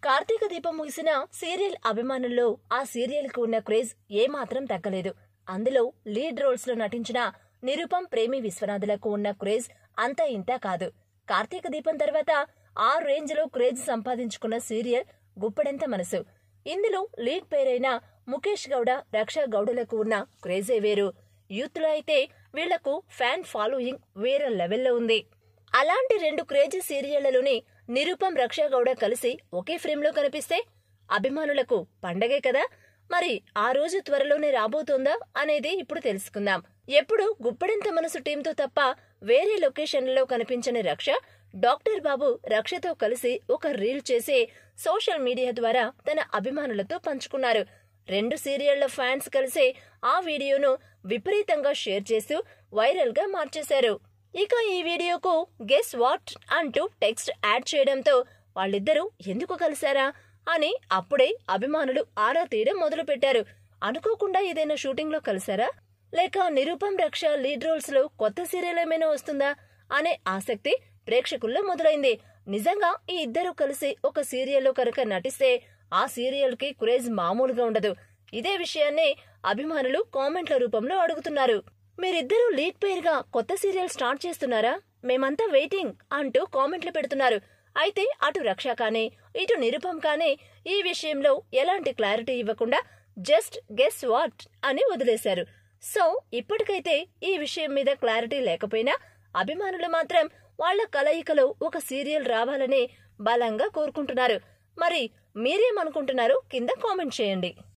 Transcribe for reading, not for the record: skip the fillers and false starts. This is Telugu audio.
కార్తీక దీపం ముగిసిన సీరియల్ అభిమానుల్లో ఆ సీరియల్ కు ఉన్న క్రేజ్ ఏమాత్రం తగ్గలేదు. అందులో లీడ్ రోల్స్ లో నటించిన నిరుపం ప్రేమి విశ్వనాథులకు ఉన్న క్రేజ్ అంతా ఇంతా కాదు. కార్తీక దీపం తర్వాత ఆ రేంజ్ లో క్రేజ్ సంపాదించుకున్న సీరియల్ గుప్పెడంత మనసు. ఇందులో లీడ్ పేరైన ముఖేష్ గౌడ, రక్షా గౌడలకు ఉన్న క్రేజే వేరు. యూత్ లో అయితే వీళ్లకు ఫ్యాన్ ఫాలోయింగ్ వేరే లెవెల్లో ఉంది. అలాంటి రెండు క్రేజీ సీరియళ్లలోని నిరుపం, రక్షా గౌడ కలిసి ఒకే ఫ్రేమ్ లో కనిపిస్తే అభిమానులకు పండగే కదా. మరి ఆ రోజు త్వరలోనే రాబోతోందా అనేది ఇప్పుడు తెలుసుకుందాం. ఎప్పుడు గుప్పెడంత మనసు టీంతో తప్ప వేరే లొకేషన్లలో కనిపించని రక్ష, డాక్టర్ బాబు రక్షతో కలిసి ఒక రీల్ చేసి సోషల్ మీడియా ద్వారా తన అభిమానులతో పంచుకున్నారు. రెండు సీరియళ్ల ఫ్యాన్స్ కలిసి ఆ వీడియోను విపరీతంగా షేర్ చేస్తూ వైరల్ గా మార్చేశారు. ఇక ఈ వీడియోకు గెస్ వాట్ అంటూ టెక్స్ట్ యాడ్ చేయడంతో వాళ్ళిద్దరూ ఎందుకు కలిశారా అని అప్పుడే అభిమానులు ఆరా తీయడం మొదలు పెట్టారు. అనుకోకుండా ఏదైనా షూటింగ్ లో కలిశారా, లేక నిరుపం, రక్ష లీడ్ రోల్స్ లో కొత్త సీరియల్ ఏమైనా వస్తుందా అనే ఆసక్తి ప్రేక్షకుల్లో మొదలైంది. నిజంగా ఈ ఇద్దరు కలిసి ఒక సీరియల్లో కనుక నటిస్తే ఆ సీరియల్ కి క్రేజ్ మామూలుగా ఉండదు. ఇదే విషయాన్ని అభిమానులు కామెంట్ల రూపంలో అడుగుతున్నారు. మీరిద్దరూ లీడ్ పేర్ గా కొత్త సీరియల్ స్టార్ట్ చేస్తున్నారా, మేమంతా వెయిటింగ్ అంటూ కామెంట్లు పెడుతున్నారు. అయితే అటు రక్ష కానీ ఇటు నిరుపం కానీ ఈ విషయంలో ఎలాంటి క్లారిటీ ఇవ్వకుండా జస్ట్ గెస్ వాట్ అని వదిలేశారు. సో ఇప్పటికైతే ఈ విషయం మీద క్లారిటీ లేకపోయినా అభిమానులు మాత్రం వాళ్ల కలయికలో ఒక సీరియల్ రావాలని బలంగా కోరుకుంటున్నారు. మరి మీరేమనుకుంటున్నారో కింద కామెంట్ చేయండి.